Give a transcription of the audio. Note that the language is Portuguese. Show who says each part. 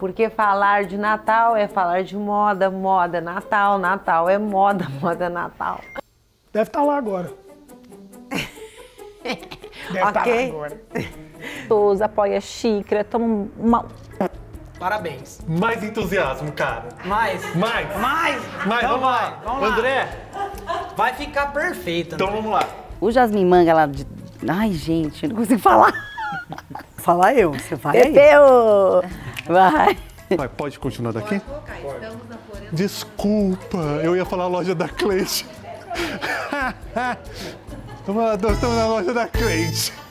Speaker 1: Porque falar de Natal é falar de moda, moda é Natal, Natal é moda, moda é Natal.
Speaker 2: Deve estar lá agora. Deve estar lá agora.
Speaker 3: Todos apoia a xícara, toma uma...
Speaker 4: Parabéns.
Speaker 5: Mais entusiasmo, cara.
Speaker 4: Mais. Então
Speaker 5: Vamos lá.
Speaker 4: Vamos lá.
Speaker 5: André,
Speaker 4: Vai ficar perfeito, André.
Speaker 5: então vamos lá.
Speaker 6: O Jasmim Manga lá de... Ai, gente, eu não consigo falar.
Speaker 7: Fala eu, você vai aí.
Speaker 6: Pepeu! Vai.
Speaker 5: Vai, pode continuar daqui? Desculpa, eu ia falar a loja da Cleide. Nós estamos na loja da Cleide.